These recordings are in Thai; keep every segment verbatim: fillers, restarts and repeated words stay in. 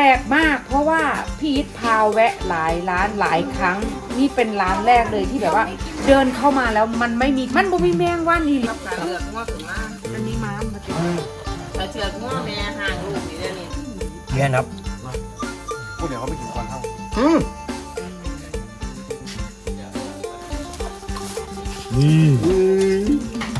ลกมากเพราะว่าพี่อิทพาแวะหลายร้านหลายครั้งนี่เป็นร้านแรกเลยที่แบบว่าเดินเข้ามาแล้วมันไม่มีมันบ่มีแมงวันนี่รับการเลือกง้อถึงมาอันนี้ม้ามาถึงแต่เชือกง้อแม่ห่างลูกนี่เดี๋ยวนี้เย็นครับพูดเดี๋ยวเขาไปกินก่อนเท่าอืมนี่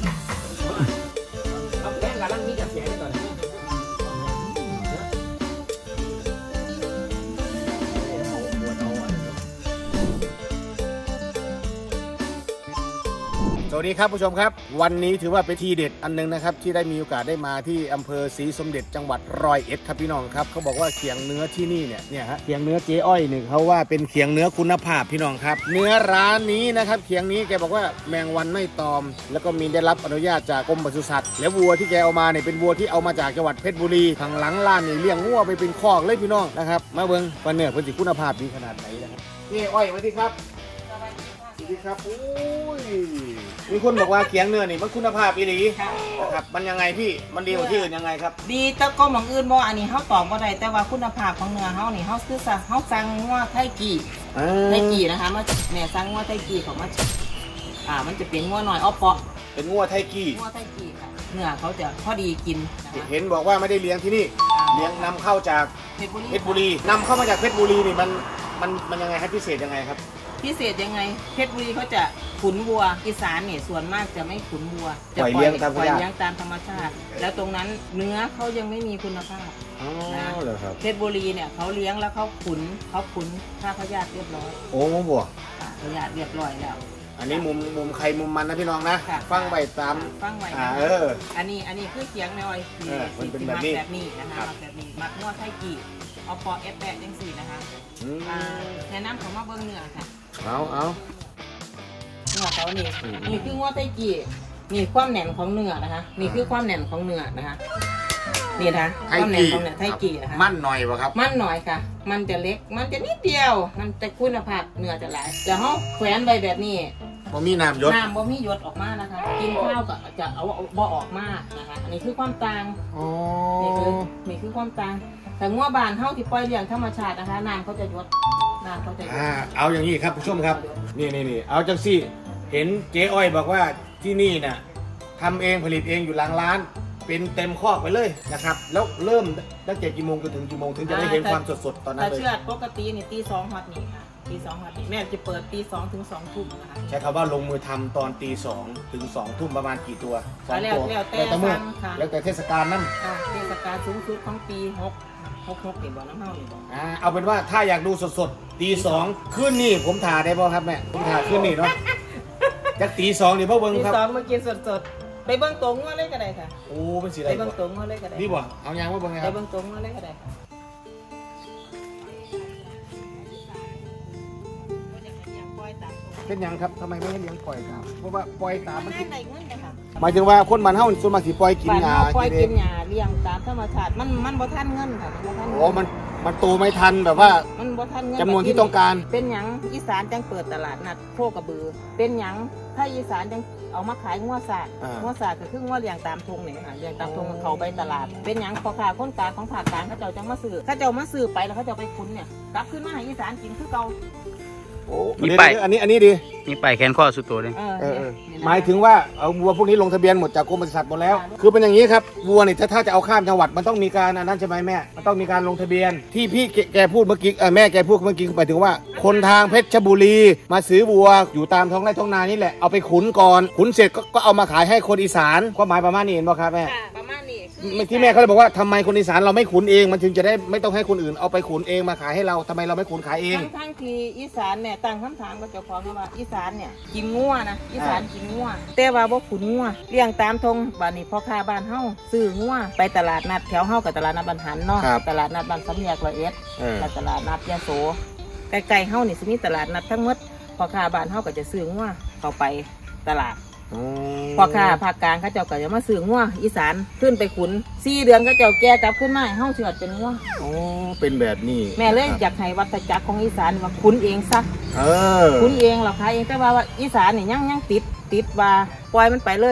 สวัสดีครับผู้ชมครับวันนี้ถือว่าเป็นทีเด็ดอันนึงนะครับที่ได้มีโอกาสได้มาที่อำเภอศรีสมเด็จจังหวัดร้อยเอ็ดครับพี่น้องครับเขาบอกว่าเขียงเนื้อที่นี่เนี่ยเนี่ยฮะเขียงเนื้อเจ๊อ้อยหนึ่งเขาว่าเป็นเขียงเนื้อคุณภาพพี่น้องครับเนื้อร้านนี้นะครับเขียงนี้แกบอกว่าแมงวันไม่ตอมแล้วก็มีได้รับอนุญาตจากกรมปศุสัตว์แล้ววัวที่แกเอามาเนี่ยเป็นวัวที่เอามาจากจังหวัดเพชรบุรีทางหลังร้านนี่เลี้ยงวัวไปเป็นคอกเลยพี่น้องนะครับมาเบิ้งว่าเนื้อเพิ่นสิคุณภาพดีขนาดไหนนะครับเจ๊อ้อยสวัสดีครับสวัสดีครับโอ้ยมีคนบอกว่าเขียงเนื้อนี่มันคุณภาพอีหลีนะครับมันยังไงพี่มันดีกว่าที่อื่นยังไงครับดีแต่ก็ของอื่นบ่อันนี้เขาตอบบ่ได้แต่ว่าคุณภาพของเนื้อเขานี่เขาคือสั่งเขาสั่งว่าไทยกี่ไทยกี่นะคะมาแม่สั่งว่าไทยกี่ของมาอ่ามันจะเป็นงัวหน่อยอ้อเปาะเป็นงัวไทยกี่งัวไทยกี่ค่ะเนื้อเขาจะพอดีกินเห็นบอกว่าไม่ได้เลี้ยงที่นี่เลี้ยงนำเข้าจากเพชรบุรีนำเข้ามาจากเพชรบุรีนี่มันมันมันยังไงครับพิเศษยังไงครับพิเศษยังไงเพชรบุรีเขาจะขุนวัวอีสานเนี่ยส่วนมากจะไม่ขุนวัวจะปล่อยเลี้ยงตามปล่อยเลี้ยงตามธรรมชาติแล้วตรงนั้นเนื้อเขายังไม่มีคุณภาพนะเพชรบุรีเนี่ยเขาเลี้ยงแล้วเขาขุนเขาขุนฆ่าพยาธิเรียบร้อยโอ้บัวพยาธิเรียบร้อยแล้วอันนี้มุมมุมใครมุมมันนะพี่น้องนะฟังไว้ตามฟังไว้เอออันนี้อันนี้คือเสียงน้อยมันเป็นแบบนี้แบบนี้นะคะแบบนี้มักงัวไทยกี่เอาปอเอฟแปดยังสี่นะคะแนะนำของมาเบิ้งเนื้อค่ะเอาเอาเนื้อเขานี่นี่คืองัวไทยกี่นี่ความแหน่นของเนื้อนะคะนี่คือความแหน่นของเนื้อนะคะนี่นะความแหน่นของเนื้อไทยกี่นะคะมั่นหน่อยวะครับมั่นหน่อยค่ะมันจะเล็กมันจะนิดเดียวมันจะคุณภาพเนื้อจะหลายแล้วเขาแขวนไว้แบบนี้บ่มีน้ำยศน้ำบ่มีหยดออกมานะคะกินข้าวก็จะเอาบ่ออกมานะคะอันนี้คือความต่างนี่คือนี่คือความต่างแต่งัวบานเท่าที่ปล่อยเลี้ยงธรรมชาตินะคะน้ำเขาจะยดน้ำเขาจะยดเอาอย่างนี้ครับผู้ชมครับนี่นี่นี่เอาจังสิเห็นเจ๊อ้อยบอกว่าที่นี่น่ะทำเองผลิตเองอยู่หลังร้านเป็นเต็มคอกไปเลยนะครับแล้วเริ่มตั้งแต่กี่โมงจนถึงกี่โมงถึงจะได้เห็นความสดๆตอนนั้นเลยแต่เชือดปกตินี่ตีสองหัดนี่ค่ะตีสองหัดนี่แม่จะเปิดตีสองถึงสองทุ่มนะคะใช้คำว่าลงมือทำตอนตีสองถึงสองทุ่มประมาณกี่ตัวสองตัวแล้วแต่เมื่อแล้วแต่เทศกาลนั่นเทศกาลสูงสุดของปีหกหกหกนี่บ่น้ำเฮานี่บ่อ่าเอาเป็นว่าถ้าอยากดูสดๆตีสองขึ้นนี่ผมถ่ายได้ป่ะครับแม่ผมถ่ายขึ้นนี่เนาะจากตีสองนี่พ่อเบิ้งครับตีสองมากินสดๆไปเบิ้งตรงว่าเล่ก็ได้ค่ะโอ้เป็นสีอะไรไปเบิ้งตรงว่าเล่ก็ได้นี่บ่เอายางว่าเบิ้งไงไปเบิ้งตรงว่าเล่ก็ได้เป็นยังครับทำไมไม่ให้เลี้ยงปล่อยครับเพราะว่าปล่อยตามมันได้เงินนะคะหมายถึงว่าคนบ้านเฮาส่วนมากสิปล่อยกินหญ้าปล่อยกินหญ้าเลี้ยงตามธรรมชาติมันมันบ่ทันเงินค่ะมันบ่ทันโอ้มันมันโตไม่ทันแบบว่ามันบ่ทันเงินจำนวนที่ต้องการเป็นหยังอีสานจังเปิดตลาดนัดโคกระบือเป็นหยังถ้าอีสานจังเอามาขายงัวสาดงัวสาดก็คืองัวเลี้ยงตามทุ่งนี่ค่ะเลี้ยงตามทุ่งเขาไปตลาดเป็นหยังพ่อค้าคนกลางของภาคกลางเขาเจ้าจังมาซื้อเขาเจ้ามาซื้อไปแล้วเขาเจ้าไปคุ้นเนี่ยกลับขึ้นมาให้อีสานกินคือเก่าโอ้มีไปอันนี้อันนี้ดีมีไปแขนข้อสุดตัวเลยหมายถึงว่าเอาวัวพวกนี้ลงทะเบียนหมดจากกรมปศุสัตว์หมดแล้วคือเป็นอย่างนี้ครับวัวเนี่ยถ้าจะเอาข้ามจังหวัดมันต้องมีการนั่นใช่ไหมแม่มันต้องมีการลงทะเบียนที่พี่แกพูดเมื่อกี้แม่แกพูดเมื่อกี้หมายถึงว่าคนทางเพชรบุรีมาซื้อวัวอยู่ตามท้องไร่ท้องนานี่แหละเอาไปขุนก่อนขุนเสร็จก็เอามาขายให้คนอีสานความหมายประมาณนี้เห็นป่ะครับแม่ที่แม่เขาเลยบอกว่าทำไมคนอีสานเราไม่ขุนเองมันถึงจะได้ไม่ต้องให้คนอื่นเอาไปขุนเองมาขายให้เราทำไมเราไม่ขุนขายเองทั้งที่อีสานเนี่ยตั้งคำถามกับเจ้าของว่าอีสานเนี่ยกินงัวนะอีสานกินงัวแต่ว่าบ่ขุนงัวเลี้ยงตามทงบ้านนี้พ่อค้าบ้านเฮาซื้องัวไปตลาดนัดแถวเฮากับตลาดนัดบ้านหันเนาะตลาดนัดบ้านสำเนียกร้อยเอ็ดและตลาดนัดยะโสใกล้ๆเฮานี่สิมีตลาดนัดทั้งหมดพ่อค้าบ้านเฮาก็จะซื้องัวเข้าไปตลาดพอค่ะภาคกลางเขาเจ้าก็จะมาซื้องัวอีสานขึ้นไปขุนสี่เดือนเขาเจ้าแก่กลับขึ้นมาเฮาเชื่อเป็นงัวโอ้เป็นแบบนี้แม่เลยอยากให้วัฏจักรของอีสานว่าขุนเองซะเออขุนเองหรอคะเองแต่ว่าอีสานนี่ยังยังติดติดว่าปล่อยมันไปเลย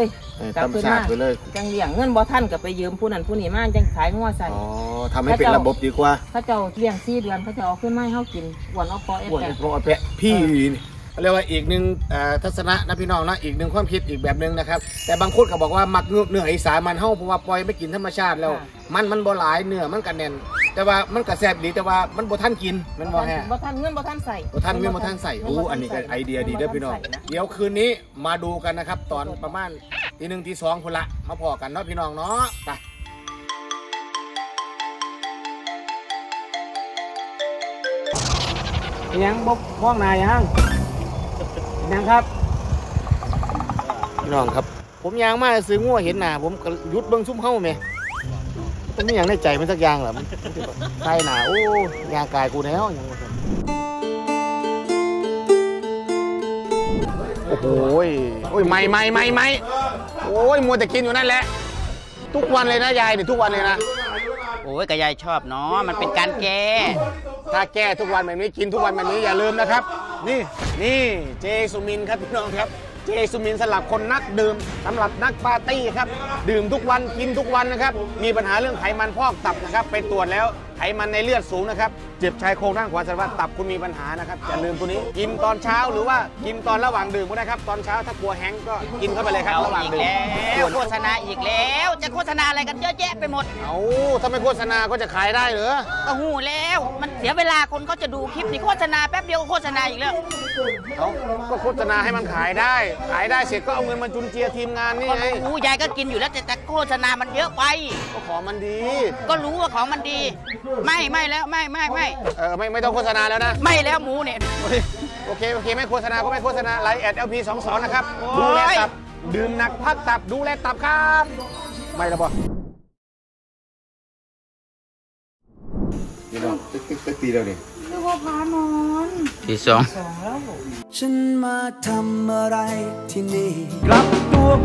กลับธรรมขึ้นชามาติไปเลยจังเลี้ยงเงินบ่ทันก็ไปยืมผู้นั้นผู้นี้มาจังขายงัวใส่อ๋อทำให้เป็นระบบดีกว่าเขาเจ้าเลี้ยงสี่เดือนเขาจะเอาขึ้นมาให้เขากินอ้วนเอาคอเอฟปวดแปเพราะแพะพี่เรียกว่าอีกหนึ่งทัศนะนะพี่น้องนะอีกหนึ่งความคิดอีกแบบหนึ่งนะครับแต่บางคนก็บอกว่ามักเนื้ออีสานมันเฮาเพราะว่าปล่อยไม่กินธรรมชาติแล้วมันมันบ่หลายเนื้อมันก็แน่นแต่ว่ามันก็แซ่บดีแต่ว่ามันบ่ทันกินมันบ่แห้บ่ทันเงินบ่ทันใส่บ่ทันเงินบ่ทันใส่โอ้อันนี้ก็ไอเดียดีเด้อพี่น้องเดี๋ยวคืนนี้มาดูกันนะครับตอนประมาณตีหนึ่งตีสองคนละมาพอกันเนาะพี่น้องเนาะไปยังบกห้องนายยังยังครับพี่น้องครับผมยางมาซื้องัวเห็นหน้าผมก็ยุดเบิ้งซุ่มเข้าไหมมันไม่อย่างในใจมันสักอย่างหรอมันใช่หนาโอ้ยางกายกูแล้วยังโอ้โหโอ้ยไม่ไม่ไม่ไม่โอ้ยมัวแต่กินอยู่นั่นแหละทุกวันเลยนะยายเนี่ยทุกวันเลยนะโอ้ยกะยายชอบเนาะมันเป็นการแก้ถ้าแก้ทุกวันแบบนี้กินทุกวันแบบนี้อย่าลืมนะครับ นี่นี่เจสุมินครับพี่น้องครับเจสุมินสำหรับคนนักดื่มสำหรับนักปาร์ตี้ครับดื่มทุกวันกินทุกวันนะครับมีปัญหาเรื่องไขมันพอกตับนะครับไปตรวจแล้วไขมันในเลือดสูงนะครับเจ็บชายโครงด้านขวาแสดงว่าตับคุณมีปัญหานะครับอย่าลืมตัวนี้กินตอนเช้าหรือว่ากินตอนระหว่างดื่มก็ได้ครับตอนเช้าถ้ากลัวแห้งก็กินเข้าไปเลยครับเอาระหว่างอีกดื่มแล้วโฆษณาอีกแล้วจะโฆษณาอะไรกันเยอะแยะไปหมดเอาถ้าไม่โฆษณาก็จะขายได้เหรอก็หูแล้วมันเสียเวลาคนเขาจะดูคลิปนี่โฆษณาแป๊บเดียวก็โฆษณาอีกแล้วเขาก็โฆษณาให้มันขายได้ ขายได้เสร็จก็เอาเงินมาจุนเจียทีมงานนี่ก็ไงรู้ยายก็กินอยู่แล้วแต่แต่โฆษณามันเยอะไปก็ของมันดีก็รู้ว่าของมันดี ไม่ไม่แล้วไม่ไม่ไม่เออไม่ไม่ต้องโฆษณาแล้วนะไม่แล้วหมูเนี่ยโอเคโอเคไม่โฆษณาก็ไม่โฆษณาไลน์แอด แอล พี สองสิบสองนะครับโอ้ดูแลยตับดื่มหนักพักตับดูแลตับครับไม่ละบ่นี่เนาะตึ๊กตึ๊กตึ๊กตีแล้วนี่เรียกว่าพานอนที่สองสองแล้วฉันมาทำอะไรที่นี่อยาก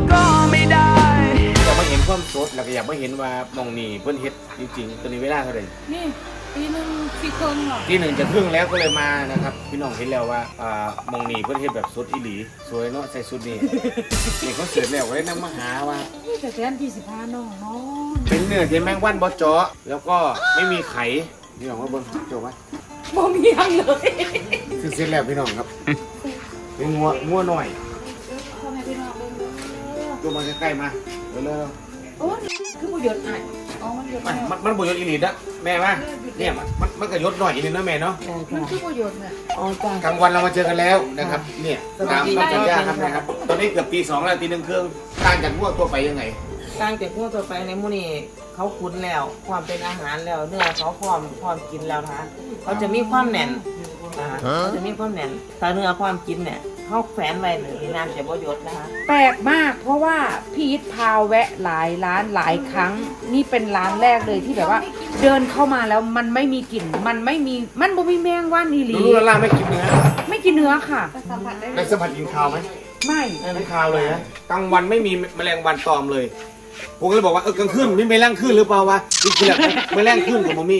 มาเห็นความสดแล้วก็อยากมาเห็นว่ามองนี่เพิ่นเฮ็ดจริงๆตอนนี้เวลาเท่าไหร่นี่ปีหนึ่งสี่ครึ่งเหรอที่หนึ่งจะครึ่งแล้วก็เลยมานะครับพี่น้องเห็นแล้วว่าอ่ามองนี่เพิ่นเฮ็ดแบบสดอีหลีสวยเนาะใส่ชุดนี่นี่เขาเสร็จแล้วก็เลยนำมาหาว่านี่แต่แทนที่สิพาน้องนอนเป็นเนื้อที่แมงวันบอเจาะแล้วก็ไม่มีไข่พี่น้องว่าเบิ้งจบไหมบ่มียังเลยคือเสร็จแล้วพี่น้องครับเป็นงัวงัวหน่อยพ่อแม่พี่น้องเบิ่งเด้อตัวมันใกล้ๆมาเร็วโอ้นี่คือประโยชน์อ่ะอ๋อมันประโยชน์ๆมันแล้วมันมันบยศอีหลีนะแม่ว่าเนี่ยมันมันมันก็ยศหน่อยอีกนิดนะแม่เนาะมันคือประโยชน์เนี่ยอ๋อจ้ะกลางวันเรามาเจอกันแล้วนะครับเนี่ยตามคำสัญญาครับนะครับตอนนี้เกือบตีสองแล้วตีหนึ่งครึ่งต่างจากงัวตัวไปยังไงต่างจากงัวตัวไปในหมู่นี่เขาคุ้นแล้วความเป็นอาหารแล้วเนื้อเขาพร้อมพร้อมกินแล้วนะคะเขาจะมีความแน่นนะคะเขาจะมีความแน่นถ้าเนื้อพร้อมกินเนี่ยเขาแฝนไว้เลยน้ำจะบ่หยดนะคะแปลกมากเพราะว่าพีทพาแวะหลายร้านหลายครั้ง นี่เป็นร้านแรกเลยที่แบบว่า เดินเข้ามาแล้วมันไม่มีกลิ่นมันไม่มีมันบ่มีแมงว่านอีหลีรู้ๆล่าๆไม่กินเนื้อไม่กินเนื้อค่ะได้สัมผัสกินข้าวไหมไม่ไม่ข้าวเลยนะกลางวันไม่มีแมลงวันตอมเลยผมก็เลยบอกว่าเออกลางคืนมีแมลงคืนหรือเปล่าวะจริงๆแล้วแมลงคืนกับมมี่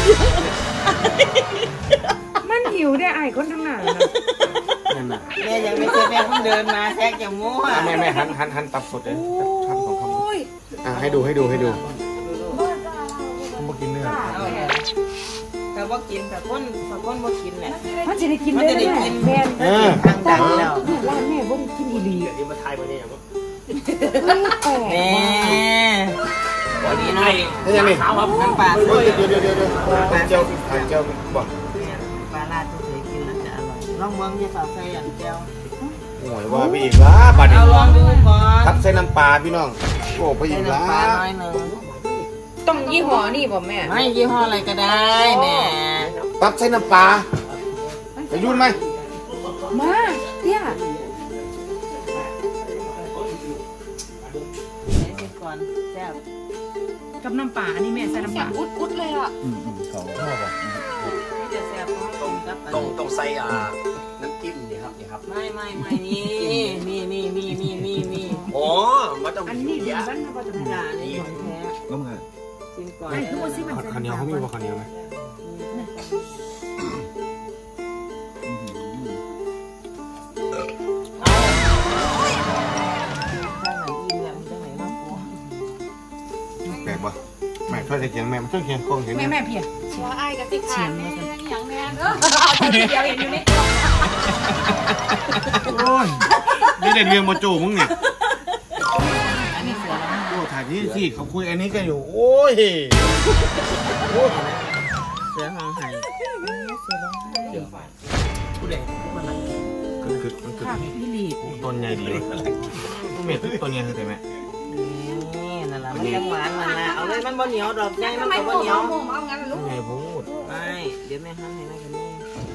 มันหิวได้ไอ้คนทั้งหนานะนั่นน่ะแม่ยังไม่เคยแม่เพิ่งเดินมาแทกจะมั่วอ่ะแม่แม่หันหันหันตับสดเลยทำของคำอ่ะให้ดูให้ดูให้ดูผมมากินเนื้อแต่ว่ากินแต่คนแต่คนบ่กินแหละมันจะได้กินมันได้จะได้แม่กินแม่เออทางแต่ดังว่าแล้วร้านแม่บ่ได้กินอีหลีที่มาทายมาเนี่ยครับแม่วันนี้หน่อยนี่ยังไงข้าวครับน้ำปลาเดี๋ยวเดี๋ยวเดี๋ยวเดี๋ยวทานเจียวทานเจียวบอกปลาลาดเคยกินแล้วจะอร่อยลองเมืองยี่ฝาใส่อันเจียวโอ้ยว่าไปอีกละบาดนี้เอาลองดูก่อนทับใส่น้ำปลาพี่น้องโอ้ไปอีใส่กละน้ำปลาน้อยหนึ่งต้องยี่ห้อนี่บ่แม่ไม่ยี่ห้ออะไรก็ได้แน่ทับใส่น้ำปลาไปยุ่นไหมมาเตี้ยใส่ก่อนแซ่บกับน้ำปลาอันนี้แม่ใส่น้ำปลาอุดอุดเลยอ่ะอืมอืมเขาพ่อบอกไม่จะแซ่บเพราะต้มกับต้องต้องใส่อ่าน้ำจิ้มนี่ครับนี่ครับไม่ไม่ไม่นี่นี่นี่นี่นี่นี่นี่อ๋อมันต้องอันนี้ดีมันมาจากไหนด่าในของแท้น้ำเงินกินก่อนไอ้ทุกคนสิมันข้าวเหนียวเขามีว่าข้าวเหนียวไหมถ้าหนังอิ่มแล้วมันจะแต่เขียงแม่มันต้องเขียงกล้องเขียงแม่แม่เพียว่าไอ้กับสิขาดแม่อย่างแม่เออเดียวเห็นอยู่ในโอ้ยนี่ได้เรียงมาโจมึงเนี่ยอันนี้เสือแล้วโอ้ถ่ายที่ที่เขาคุยอันนี้กันอยู่โอ้ยเสือห้องไห้เสือร้องไห้ผู้ใดมันคือมันคือค่ะพี่ลีต้นใหญ่ดีเม็ดต้นใหญ่คือไหมนี่นั่นแหละมันยังหวานมันละเอาเลยมันบ่เหนียวดอกใหญ่มันก็บ่เหนียวเอางั้นลูกใหญ่พูดไม่เดี๋ยวแม่หั่นให้แม่กันนี่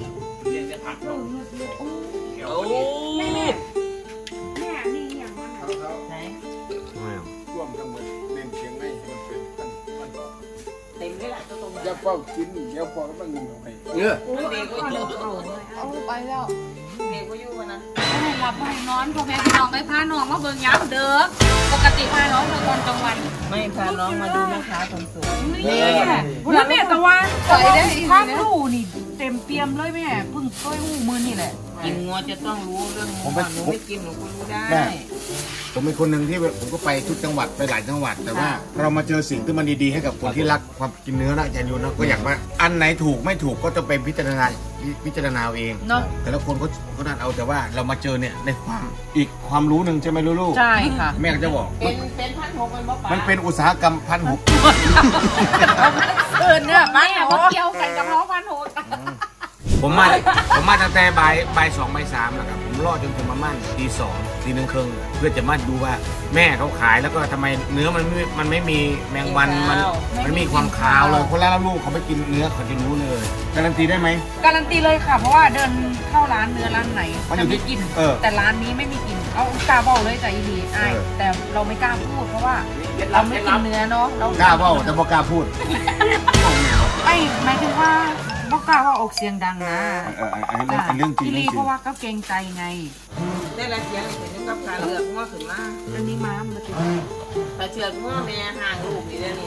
โอ้แม่แม่แม่นี่อย่างมันไหนร่วมทั้งหมดเล่นเชียงไม่มันเป็นพันพันเต็มเลยล่ะตัวตรงอย่าเฝ้ากินอย่าเฝ้ามันหน่อยเนื้อเด็กก็อยู่เอาไปแล้วเด็กก็อยู่นะให้รับให้นอนพ่อแม่พี่น้องไปพาน้องมาเบิ่งย้ำเด้อปกติพาน้องเบิ่งตอนกลางวันไม่พาน้องมาดูแม่ค้าคนสวยนี่แล้วแม่ตะวันตะวันข้างลูนี่เต็มเปี่ยมเลยแม่เพิ่งเคยหูมือนี่แหละกินงัวจะต้องรู้เรื่องงัวหนูไม่กินหนูก็รู้ได้ผมเป็นคนหนึ่งที่ผมก็ไปทุกจังหวัดไปหลายจังหวัดแต่ว่าเรามาเจอสิ่งที่มันดีๆให้กับคนที่รักความกินเนื้อนะอาจารย์ยูนะก็อยากว่าอันไหนถูกไม่ถูกก็จะไปพิจารณาพิจารณาเองเนาะแต่ละคนก็ก็นั่นเอาแต่ว่าเรามาเจอเนี่ยในความอีกความรู้หนึ่งใช่ไหมลูกๆใช่ค่ะแม่ก็จะบอกเป็นเป็นพันหกมันบ่ปามันเป็นอุตสาหกรรมพันหกเออเนี่ยแม่เขาเกี่ยวกันกับน้องพันโหดผมมาผมมาตั้งแต่บ่ายบ่ายสองบ่ายสามแล้วครับผมรอจนถึงประมาณตีสองตีหนึ่งครึ่งเพื่อจะมาดูว่าแม่เขาขายแล้วก็ทำไมเนื้อมันไม่มันไม่มีแมงวันมันมันมีความขาวเลยคนแรกลูกเขาไม่กินเนื้อเขาจะรู้เลยการันตีได้ไหมการันตีเลยค่ะ เพราะว่าเดินเข้าร้านเนื้อร้านไหนมันอยู่จะที่มีกลิ่นเออแต่ร้านนี้ไม่มีกลิ่นเอากล้าบอกเลยจ้ะอีดีไอายเออแต่เราไม่กล้าพูดเพราะว่าเราไม่กินเนื้อเนาะเรากล้าเว่าแต่บ่กล้าพูดไอ้หมายถึงว่าบอกกล้าว่าออกเสียงดังนะเอออันนี้เป็นเรื่องจริงอีเรื่ลีองจริเพงราะว่าเขาเกรงใจไงได้ละเสียงเห็นกับขาเลือกงัวขึ้นมาอันนี้ม้ามมาถึงถ้าเชือกงัวแม่ห่างลูกนี่เด้อนี่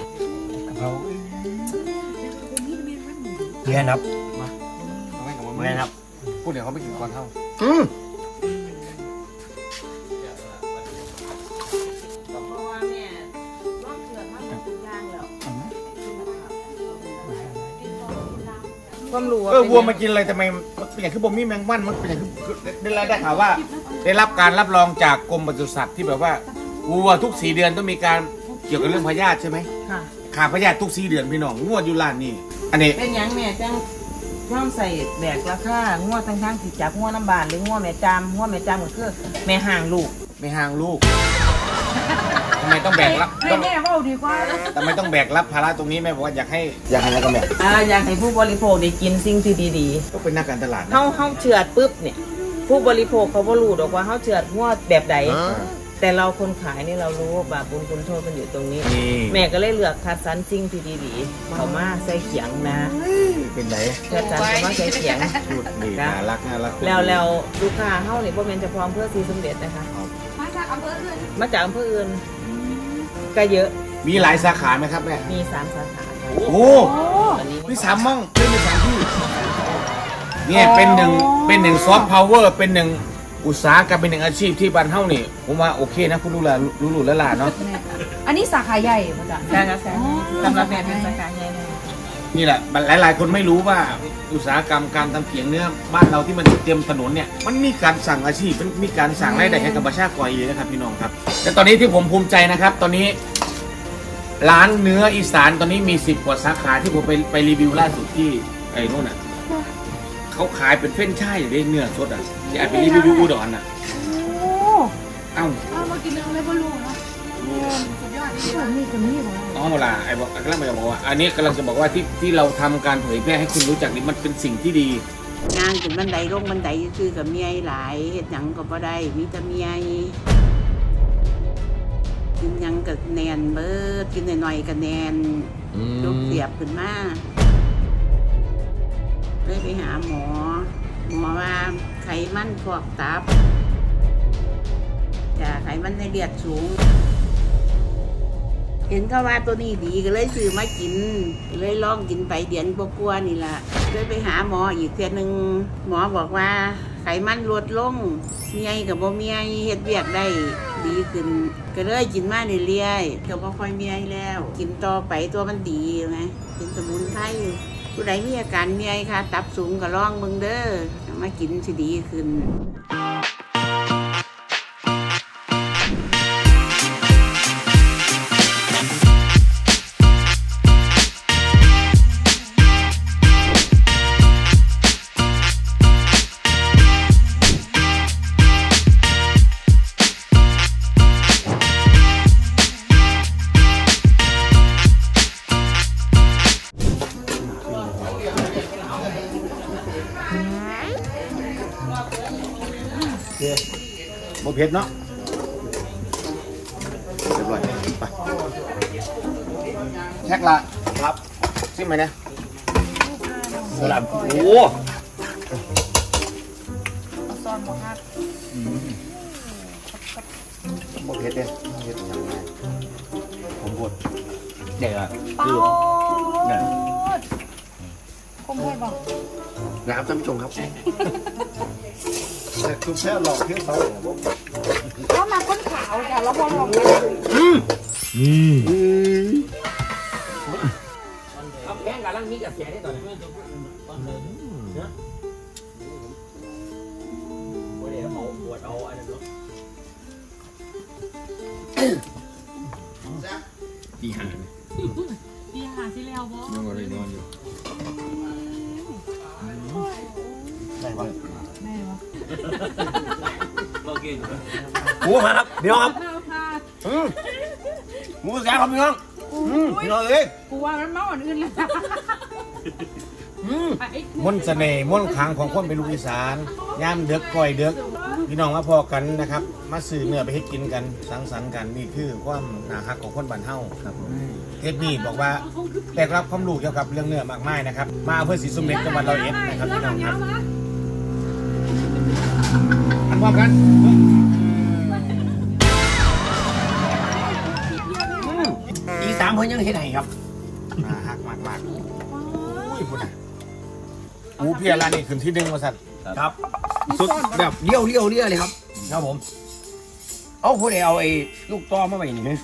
เฮียนับไม่ครับพูดเดี๋ยวเขาไม่กินก่อนเท่าอืมเพราะว่าแม่ร้องเชือกมาเป็นย่างแล้วความรู้เออวัวมากินอะไรทำไมมันเป็นอย่างคือบ่มีแมงวันมันเป็นอย่างคือได้ได้ได้ข่าวว่า ได้รับการรับรองจากกรมปศุสัตว์ที่แบบว่าวัวทุกสี่เดือนต้องมีการเกี่ยวกับเรื่องพยาธิใช่ไหมค่ะขาพยาธิทุกสี่เดือนพี่น้องงวดอยู่ร้านนี่อันนี้เป็นหยังแม่จังย่อมใส่แบกราคางัวทั้งทั้งที่จับงัวน้ำบานหรืองัวแม่จามงัวแม่จามก็คือแม่ห่างลูกไม่ห่างลูกทำไมต้องแบกรับให้ต้องแม่เว่าดีกว่าทำไมต้องแบกรับภาระตรงนี้แม่บอกว่าอยากให้อยากให้แล้วก็แบกอ่าอยากให้ผู้บริโภคได้กินสิ่งที่ดีก็เป็นนักการตลาดๆนะเฮาเฮาเชือดปุ๊บเนี่ยผู้บริโภคเขาบ่รู้หรอกว่าเฮาเชือดงัวแบบใดแต่เราคนขายนี่เรารู้ว่าบาปบุญคุณโทษมันอยู่ตรงนี้นี่แม่ก็เลยเลือกคัดสรรสิ่งที่ดีๆเขามาใส่เขียงนะเป็นไหนคัดสรรเขามาใส่เขียงพูดดีน่ารักน่ารักแล้วแล้วลูกค้าเฮานี่บ่แม่นเฉพาะอำเพื่อสีสมเด็จนะคะมาจากอำเภออื่นมาจากอำเภออื่นก็เยอะมีหลายสาขาไหมครับแม่มีสามสาขาโอ้โหตอนนี้มีสามม่องเป็นมีสามที่เนี่ยเป็นหนึ่งเป็นหนึ่งซอฟต์พาวเวอร์เป็นหนึ่งอุตสาหกรรมเป็นหนึ่งอาชีพที่บ้านเฮานี่ผมว่าโอเคนะคุณรู้ละรู้รู้แล้วล่ะเนาะอันนี้สาขาใหญ่มาจากใช่ครับใช่สำหรับแม่เป็นสาขาใหญ่เลยนี่แหละหลาย ๆ คนไม่รู้ว่าอุตสาหกรรมการทำเขียงเนื้อบ้านเราที่มันเตรียมถนนเนี่ยมันมีการสั่งอาชีพมันมีการสั่งรายได้ให้กับประชากรเยอะนะครับพี่น้องครับแต่ตอนนี้ที่ผมภูมิใจนะครับ ตอนนี้ ร้านเนื้ออีสานตอนนี้มีสิบกว่าสาขาที่ผมไปไปรีวิวล่าสุดที่ไอ้นู่นอ่ะเขาขายเป็นเฟ้นช่ายอยู่ได้เนื้อสดอ่ะที่อาจไปรีวิวอุดรอ่ะโอ้เอ้าเอามากินอะไรบอลลูนเนาะสุดยอดที่แบบนี้กับนี่ของอ๋อเวลาไอ้บอกกำลังจะบอกว่าอันนี้กำลังจะบอกว่าที่ที่เราทำการเผยแพร่ให้คุณรู้จักนี่มันเป็นสิ่งที่ดีงานขึ้นบันไดลงบันไดคือกับเมียหลายเฮ็ดหยังก็บ่ได้มีแต่เมียกินหยังก็แนนเบิดกินหน่อยๆก็แนนยกเสียบขึ้นมาเลยไปหาหมอหมอว่าไขมันพอกตับจะไขมันในเลือดสูง เห็นเขาว่าตัวนี้ดีก็เลยซื้อมากินเลยลองกินไปเดือนกว่าๆนี่ล่ะเลยไปหาหมออีกเทื่อนึงหมอบอกว่าไขมันลดลงเมียกับบ่เมียเฮ็ดเวียกได้ดีขึ้นก็เลยกินมาเรื่อยๆก็บ่ค่อยเมียแล้วกินต่อไปตัวมันดีไงเป็นสมุนไพรผู้ใดมีอาการเมียค่ะตับสูงก็ลองเบิ่งเด้อมากินสิดีขึ้นบ่เผ็ดเนาะเรียบร้อยไปแท็กละครับซิมไหมเนี่ยสลับโอ้ซอนบ่ครับบ่เผ็ดเลยเผ็ดอย่างไรผมบดเดี๋ยวเปล่าเนี่ยคงไม่บอกนะครับท่านผู้ชมครับแต่คือแค่หลอกเพี้ยนเขาเขามาก้นขาวจ้ะแล้วพอลงอืมอืมอืมเอาแกงกับลังมีกับแกได้ตอนนี้เนาะโอ้ยเอาปวดเอาอะไรเนาะตีห่าตีห่าที่แล้วบ่นอนเลยนอนอยู่ได้ปะแม่วะโอเคหมูมาครับพี่น้องครับหมูแซ่บครับพี่น้องพี่น้องเอ้ยกูว่ามันเมาอันอื่นแล้วมนต์เสน่ห์มนต์ขลังของคนเป็นลูกอีสานย่ามเด็กก้อยเด็กพี่น้องมาพอกันนะครับมาซื้อเนื้อไปให้กินกันสังสรรค์กันนี่คือความน่ารักของคนบ้านเฮาครับเทปนี้บอกว่าได้รับความรู้เกี่ยวกับเรื่องเนื้อมากมายนะครับมาอำเภอศรีสมเด็จจังหวัดร้อยเอ็ดนะครับพี่น้องครับอันพร้อมกันอีสามเพิ่นยังเฮ็ดให้ครับน่ารักมากมากอุ้ยพูดนะอูเพียร้านนี้ขึ้นที่หนึ่งมาสั่นครับสุดแบบเลี้ยวเลี้ยวเลี้ยวเลยครับครับผมเอาผู้ใดเอาไอ้ลูกต้อมาไว้นี่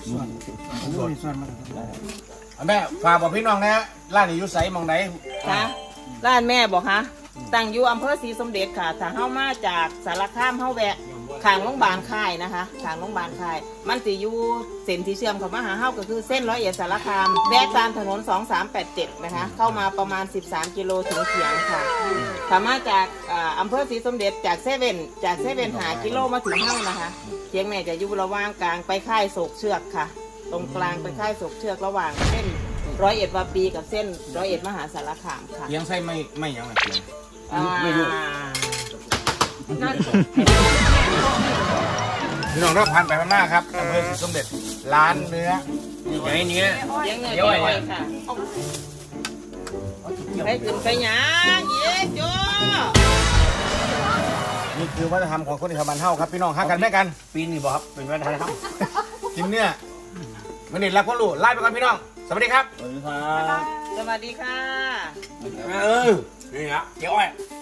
แม่ฝากบอกพี่น้องนะร้านนี้อยู่ไสมองไหนคะร้านแม่บอกคะตั้งอยู่อำเภอศรีสมเด็จค่ะถ้าเข้ามาจากสารคามเข้าแวะข้างโรงพยาบาลค่ายนะคะข้างโรงพยาบาลค่ายมันสิอยู่เส้นที่เชื่อมเข้ามาหาเฮาก็คือเส้นร้อยเอ็ดสารคามแวะตามถนนสองสามแปดเจ็ดนะคะเข้ามาประมาณสิบสามกิโลถึงเขียงค่ะถ้ามาจากอำเภอศรีสมเด็จจากเซเว่นจากเซเว่นหากิโลมาถึงเฮานะคะเขียงแม่จะอยู่ระหว่างกลางไปค่ายโศกเชือกค่ะตรงกลางไปค่ายโศกเชือกระหว่างเส้นร้อยเอ็ดวาปีกับเส้นร้อยเอ็ดมหาสารคามค่ะเขียงไส้ไม่ไม่ยังไงเขียงไม่รู้พี่น้องเราผ่านไปมากครับอำเภอศรีสมเด็จร้านเนื้อใหญ่เนื้อเลี้ยงเนื้อเลี้ยงอ้อยค่ะไปขึ้นไปหยังเย้จ้านี่คือวัฒนธรรมของคนในชาวบ้านเฮาครับพี่น้องฮักกันแม่กันปีนี้บอกครับเป็นวัฒนธรรมกินเนื้อวันนี้รักคนรู้ไล่ไปก่อนพี่น้องสวัสดีครับสวัสดีครับสวัสดีค่ะเออนี่ครับเจ้าอ้อย